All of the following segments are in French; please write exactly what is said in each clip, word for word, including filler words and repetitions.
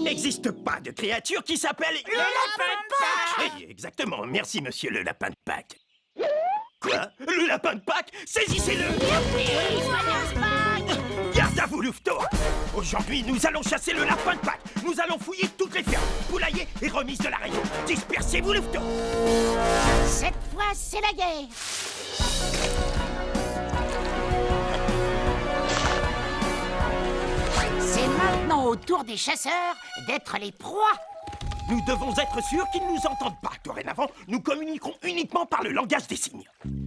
n'existe pas de créature qui s'appelle... Le lapin de Pâques! Oui, exactement. Merci, monsieur le lapin de Pâques. Quoi? Le lapin de Pâques? Saisissez-le! Garde à vous, Louveteau! Aujourd'hui, nous allons chasser le lapin de Pâques. Nous allons fouiller toutes les fermes, poulaillers et remises de la région. Dispersez-vous, Louveteau! Cette fois, c'est la guerre! C'est maintenant au tour des chasseurs d'être les proies. Nous devons être sûrs qu'ils ne nous entendent pas. Dorénavant, nous communiquerons uniquement par le langage des signes.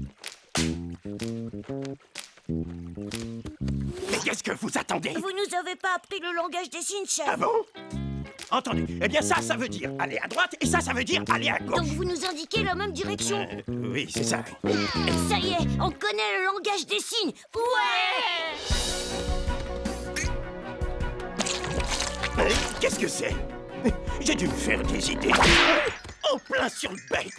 Mais qu'est-ce que vous attendez? Vous nous avez pas appris le langage des signes, chef. Ah bon? Entendu. Eh bien ça, ça veut dire aller à droite et ça, ça veut dire aller à gauche. Donc vous nous indiquez la même direction. Euh, oui, c'est ça. Ça y est, on connaît le langage des signes. Ouais! Euh, Qu'est-ce que c'est? J'ai dû me faire des idées. En plein sur le bec.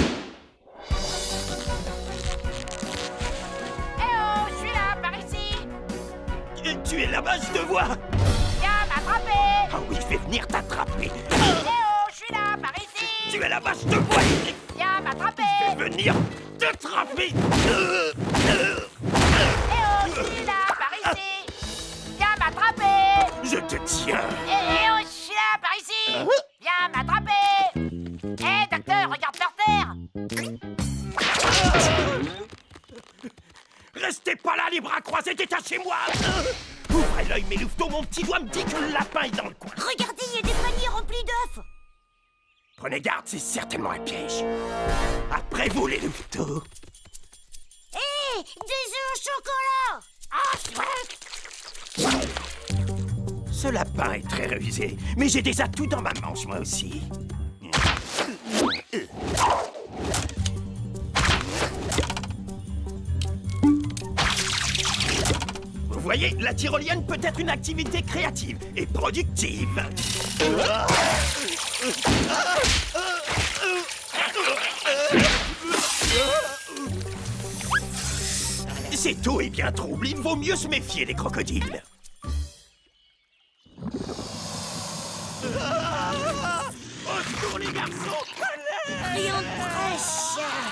Eh oh, je suis là, par ici! Euh, Tu es là-bas, je te vois. Viens m'attraper! Ah oui, je vais venir t'attraper. Eh oh, je suis là, par ici! Tu es là-bas, je te vois. Viens m'attraper! Je vais venir t'attraper. Euh, euh, Eh oh, je suis là, par ici! Viens m'attraper! Je te tiens. Eh oh, je suis là, par ici! Viens m'attraper! Eh, docteur, regarde par terre! Restez pas là, les bras croisés, détachez-moi. Ouvrez l'œil, mes louveteaux, mon petit doigt me dit que le lapin est dans le coin. Regardez, il y a des paniers remplis d'œufs. Prenez garde, c'est certainement un piège. Après vous, les louveteaux. Hé, des œufs au chocolat. Ah, chouette! Ce lapin est très rusé, mais j'ai des atouts dans ma manche, moi aussi. Vous voyez, la tyrolienne peut être une activité créative et productive. Cette eau est bien trouble, il vaut mieux se méfier des crocodiles. Au secours, les garçons! Rien de presse.